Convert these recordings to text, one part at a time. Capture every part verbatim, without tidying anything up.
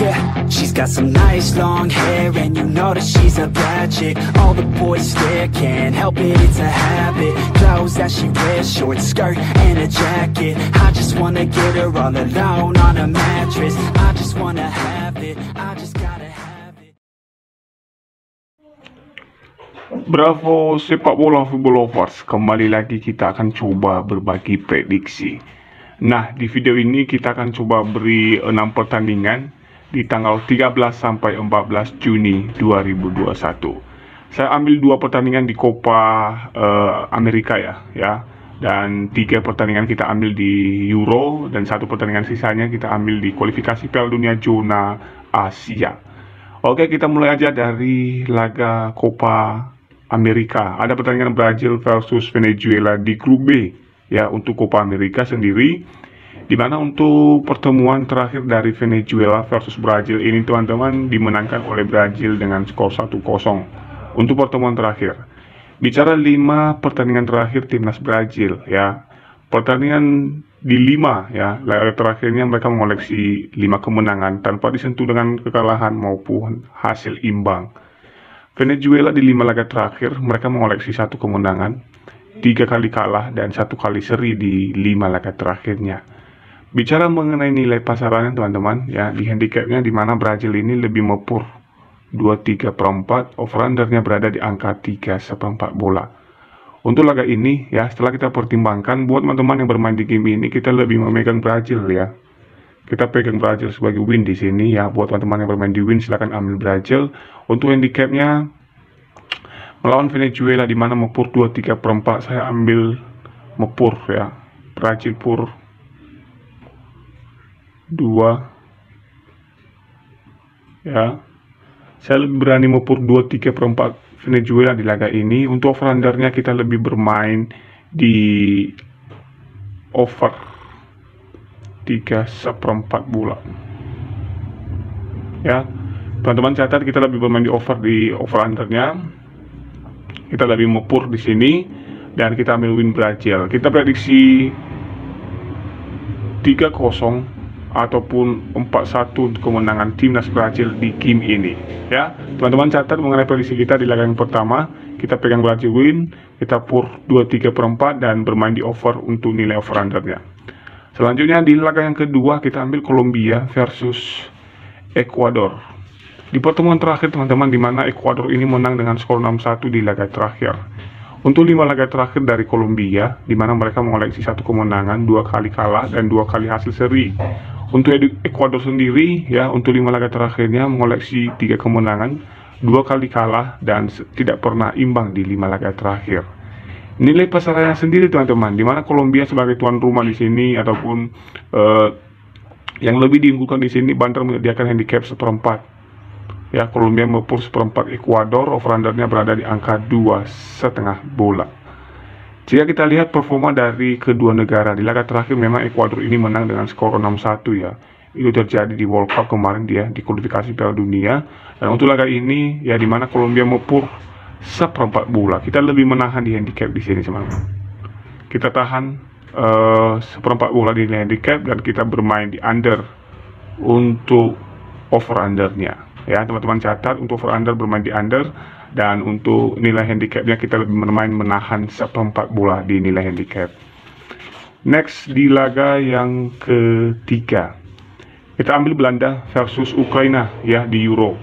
Yeah, she's got some nice long hair, and you know that she's a bad chick. All the boys stare, can't help it, it's a habit. Clothes that she wears, short skirt and a jacket. I just wanna get her all alone on a mattress. I just wanna have it, I just gotta have it. Bravo sepak bola football lovers, kembali lagi kita akan coba berbagi prediksi. Nah, di video ini kita akan coba beri enam pertandingan di tanggal tiga belas sampai empat belas Juni dua ribu dua puluh satu. Saya ambil dua pertandingan di Copa uh, Amerika ya, ya. Dan tiga pertandingan kita ambil di Euro, dan satu pertandingan sisanya kita ambil di kualifikasi Piala Dunia zona Asia. Oke, kita mulai aja dari laga Copa Amerika. Ada pertandingan Brazil versus Venezuela di grup B ya untuk Copa Amerika sendiri, di mana untuk pertemuan terakhir dari Venezuela versus Brazil ini teman-teman dimenangkan oleh Brazil dengan skor satu kosong untuk pertemuan terakhir. Bicara lima pertandingan terakhir timnas Brazil ya, pertandingan di lima ya, laga terakhirnya mereka mengoleksi lima kemenangan tanpa disentuh dengan kekalahan maupun hasil imbang. Venezuela di lima laga terakhir mereka mengoleksi satu kemenangan, tiga kali kalah dan satu kali seri di lima laga terakhirnya. Bicara mengenai nilai pasarannya teman-teman ya, di handicapnya di mana Brazil ini lebih mepur dua puluh tiga per empat, over-undernya berada di angka tiga seperempat bola. Untuk laga ini ya, setelah kita pertimbangkan, buat teman-teman yang bermain di game ini kita lebih memegang Brazil ya. Kita pegang Brazil sebagai win di sini ya. Buat teman-teman yang bermain di win silahkan ambil Brazil. Untuk handicapnya melawan Venezuela di mana mepur dua puluh tiga per empat, saya ambil mepur ya, Brazil pur dua ya. Saya lebih berani mepur dua puluh tiga per empat Venezuela di laga ini. Untuk over-undernya kita lebih bermain di over tiga seperempat bola ya. Teman-teman catat, kita lebih bermain di over di over-undernya. Kita lebih mepur di sini dan kita ambil win Brazil. Kita prediksi tiga kosong ataupun empat satu untuk kemenangan timnas Brazil di game ini ya. Teman-teman catat mengenai prediksi kita di laga yang pertama, kita pegang Brazil win, kita pur dua puluh tiga per empat dan bermain di over untuk nilai over-undernya. Selanjutnya di laga yang kedua kita ambil Kolombia versus Ekuador. Di pertemuan terakhir teman-teman, di mana Ekuador ini menang dengan skor enam satu di laga terakhir. Untuk lima laga terakhir dari Kolombia, di mana mereka mengoleksi satu kemenangan, dua kali kalah dan dua kali hasil seri. Untuk Ekuador sendiri ya, untuk lima laga terakhirnya mengoleksi tiga kemenangan, dua kali kalah dan tidak pernah imbang di lima laga terakhir. Nilai pasarannya sendiri teman-teman, di mana Kolombia sebagai tuan rumah di sini ataupun uh, yang lebih diunggulkan di sini, Banter menyediakan handicap seperempat ya. Kolombia mepur seperempat Ekuador, over-undernya berada di angka dua setengah bola. Jika kita lihat performa dari kedua negara di laga terakhir, memang Ekuador ini menang dengan skor enam satu ya. Itu terjadi di World Cup kemarin dia di kualifikasi Piala Dunia. Dan untuk laga ini ya, di mana Kolombia mepur seperempat bola, kita lebih menahan di handicap di sini teman-teman. Kita tahan uh, seperempat bola di handicap dan kita bermain di under untuk over-undernya ya. Teman-teman catat, untuk over-under bermain di under, dan untuk nilai handicapnya kita lebih bermain menahan seperempat bola di nilai handicap. Next di laga yang ketiga kita ambil Belanda versus Ukraina ya di Euro.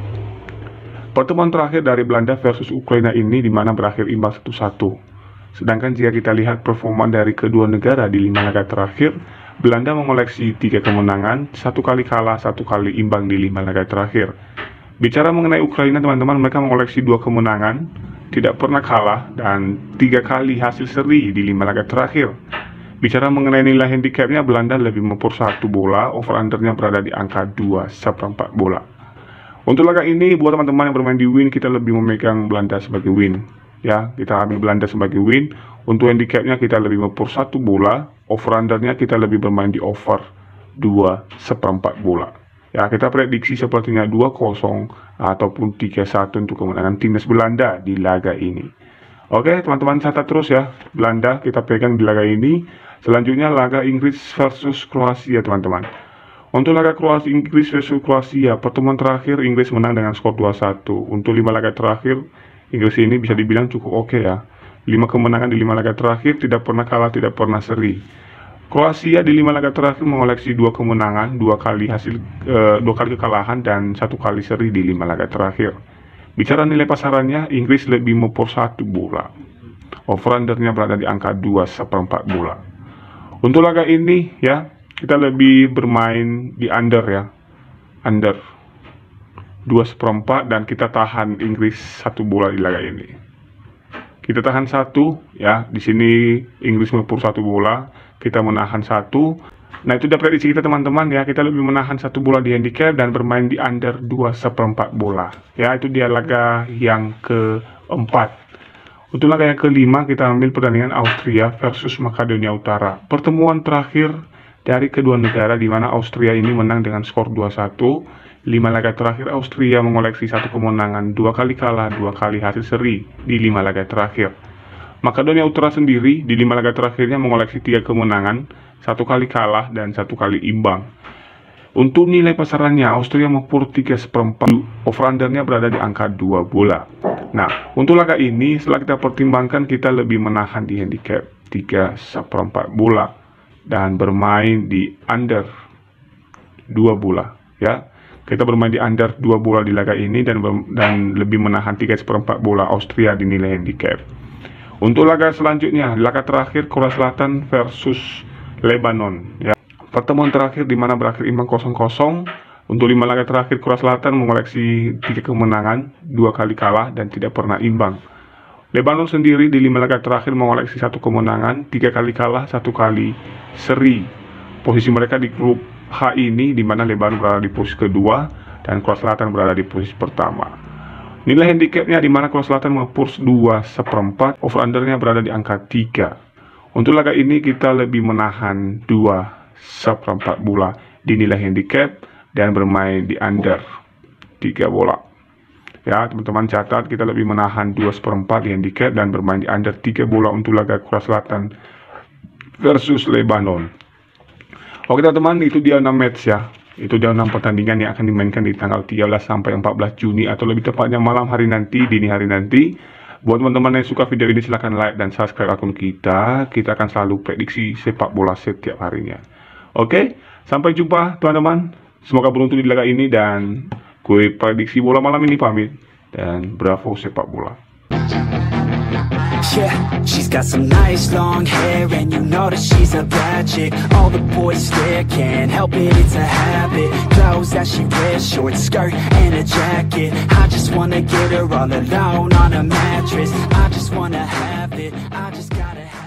Pertemuan terakhir dari Belanda versus Ukraina ini di mana berakhir imbang satu satu. Sedangkan jika kita lihat performa dari kedua negara di lima laga terakhir, Belanda mengoleksi tiga kemenangan, satu kali kalah, satu kali imbang di lima laga terakhir. Bicara mengenai Ukraina teman-teman, mereka mengoleksi dua kemenangan, tidak pernah kalah, dan tiga kali hasil seri di lima laga terakhir. Bicara mengenai nilai handicapnya, Belanda lebih mepur satu bola, over-undernya berada di angka dua seperempat bola. Untuk laga ini, buat teman-teman yang bermain di win, kita lebih memegang Belanda sebagai win ya. Kita ambil Belanda sebagai win. Untuk handicapnya kita lebih mepur satu bola, over-undernya kita lebih bermain di over dua seperempat bola ya. Kita prediksi sepertinya dua kosong ataupun tiga satu untuk kemenangan timnas Belanda di laga ini. Oke teman-teman, catat terus ya, Belanda kita pegang di laga ini. Selanjutnya laga Inggris versus Kroasia teman-teman. Untuk laga Kroasia Inggris versus Kroasia, pertemuan terakhir Inggris menang dengan skor dua satu. Untuk lima laga terakhir, Inggris ini bisa dibilang cukup oke ya. lima kemenangan di lima laga terakhir, tidak pernah kalah, tidak pernah seri. Kroasia di lima laga terakhir mengoleksi dua kemenangan, dua kali hasil uh, dua kali kekalahan dan satu kali seri di lima laga terakhir. Bicara nilai pasarannya, Inggris lebih mempor satu bola. Over-undernya berada di angka dua seperempat bola. Untuk laga ini ya, kita lebih bermain di under ya, under dua seperempat, dan kita tahan Inggris satu bola di laga ini. Kita tahan satu ya, di sini Inggris mempur satu bola, kita menahan satu. Nah itu udah prediksi kita teman-teman ya, kita lebih menahan satu bola di handicap dan bermain di under dua seperempat bola. Ya itu dia laga yang keempat. Untuk laga yang kelima kita ambil pertandingan Austria versus Makedonia Utara. Pertemuan terakhir dari kedua negara di mana Austria ini menang dengan skor dua satu. lima laga terakhir Austria mengoleksi satu kemenangan, dua kali kalah, dua kali hasil seri di lima laga terakhir. Makedonia Utara sendiri di lima laga terakhirnya mengoleksi tiga kemenangan, satu kali kalah dan satu kali imbang. Untuk nilai pasarannya, Austria mempur tiga seperempat, over-undernya berada di angka dua bola. Nah, untuk laga ini setelah kita pertimbangkan, kita lebih menahan di handicap tiga seperempat bola dan bermain di under dua bola ya. Kita bermain di under dua bola di laga ini dan dan lebih menahan tiga seperempat bola Austria di nilai handicap. Untuk laga selanjutnya, laga terakhir Korea Selatan versus Lebanon ya. Pertemuan terakhir di mana berakhir imbang kosong kosong. Untuk lima laga terakhir Korea Selatan mengoleksi tiga kemenangan, dua kali kalah dan tidak pernah imbang. Lebanon sendiri di lima laga terakhir mengoleksi satu kemenangan, tiga kali kalah, satu kali seri. Posisi mereka di grup H ini di mana Lebanon berada di posisi kedua dan Korea Selatan berada di posisi pertama. Nilai handicapnya di mana Korea Selatan mempur dua seperempat, over-undernya berada di angka tiga. Untuk laga ini kita lebih menahan dua seperempat bola di nilai handicap dan bermain di under tiga bola. Ya teman-teman catat, kita lebih menahan dua seperempat di handicap dan bermain di under tiga bola untuk laga Korea Selatan versus Lebanon. Oke teman-teman, itu dia enam match ya. Itu dia enam pertandingan yang akan dimainkan di tanggal tiga belas sampai empat belas Juni, atau lebih tepatnya malam hari nanti, dini hari nanti. Buat teman-teman yang suka video ini, silahkan like dan subscribe akun kita. Kita akan selalu prediksi sepak bola setiap harinya. Oke, sampai jumpa teman-teman. Semoga beruntung di laga ini, dan gue prediksi bola malam ini pamit. Dan bravo sepak bola. Yeah, she's got some nice long hair, and you know that she's a bad chick. All the boys stare, can't help it, it's a habit. Clothes that she wears, short skirt and a jacket. I just wanna get her all alone on a mattress. I just wanna have it, I just gotta have it.